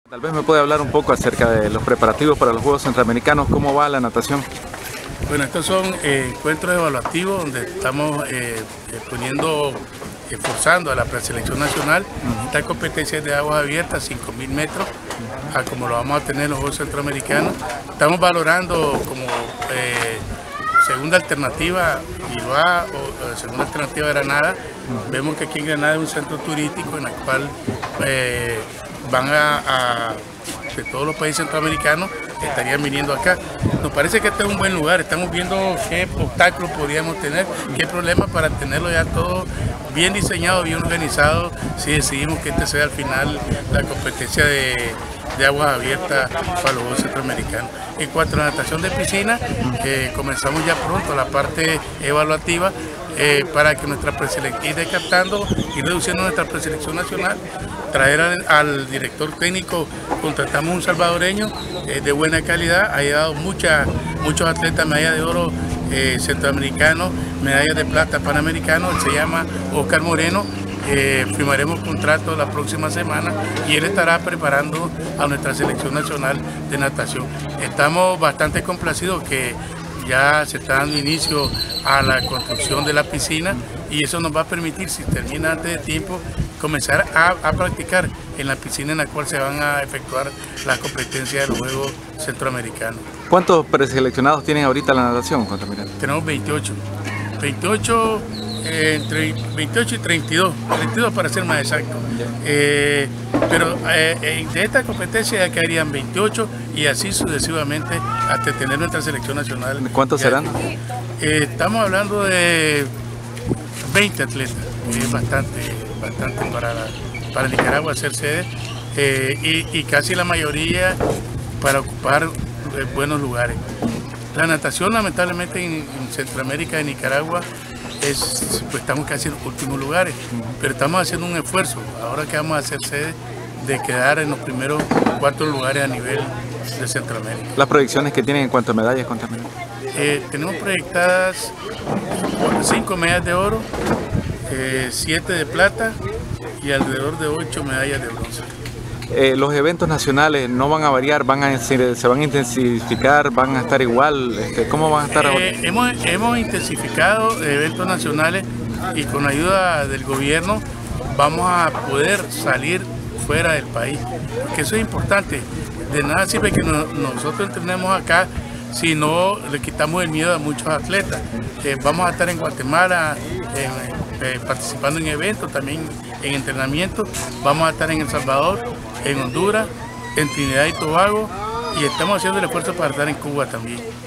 Tal vez me puede hablar un poco acerca de los preparativos para los Juegos Centroamericanos, ¿cómo va la natación? Bueno, estos son encuentros evaluativos donde estamos forzando a la preselección nacional. Esta competencia es de aguas abiertas, 5.000 metros, como lo vamos a tener en los Juegos Centroamericanos. Estamos valorando como segunda alternativa Iloa o segunda alternativa Granada. Vemos que aquí en Granada es un centro turístico en el cual van de todos los países centroamericanos estarían viniendo acá. Nos parece que este es un buen lugar, estamos viendo qué obstáculos podríamos tener, qué problemas para tenerlo ya todo bien diseñado, bien organizado, si decidimos que este sea al final la competencia de aguas abiertas para los Juegos Centroamericanos. En cuanto a la natación de piscina, comenzamos ya pronto la parte evaluativa para que nuestra preselección ir captando y reduciendo nuestra preselección nacional, traer al director técnico, contratamos un salvadoreño de buena calidad, ha llevado muchos atletas, medallas de oro centroamericanos, medallas de plata panamericanos, él se llama Oscar Moreno. Firmaremos contrato la próxima semana y él estará preparando a nuestra selección nacional de natación. Estamos bastante complacidos que ya se está dando inicio a la construcción de la piscina y eso nos va a permitir, si termina antes de tiempo, comenzar a practicar en la piscina en la cual se van a efectuar las competencias de los Juegos Centroamericanos. ¿Cuántos preseleccionados tienen ahorita la natación? Tenemos 28, entre 28 y 32 para ser más exacto. Pero de esta competencia ya quedarían 28 y así sucesivamente hasta tener nuestra selección nacional. ¿Cuántos serán? Estamos hablando de 20 atletas, es bastante para Nicaragua ser sede y casi la mayoría para ocupar buenos lugares. La natación lamentablemente en Centroamérica y Nicaragua pues estamos casi en los últimos lugares, pero estamos haciendo un esfuerzo, ahora que vamos a hacer sede, de quedar en los primeros 4 lugares a nivel de Centroamérica. ¿Las proyecciones que tienen en cuanto a medallas? Tenemos proyectadas 5 medallas de oro, 7 de plata y alrededor de 8 medallas de bronce. Los eventos nacionales no van a variar, se van a intensificar, van a estar igual, ¿cómo van a estar ahora? Hemos intensificado eventos nacionales y con la ayuda del gobierno vamos a poder salir fuera del país, porque eso es importante. De nada sirve que nosotros entrenemos acá si no le quitamos el miedo a muchos atletas. Vamos a estar en Guatemala participando en eventos, también en entrenamiento. Vamos a estar en El Salvador, en Honduras, en Trinidad y Tobago y estamos haciendo el esfuerzo para estar en Cuba también.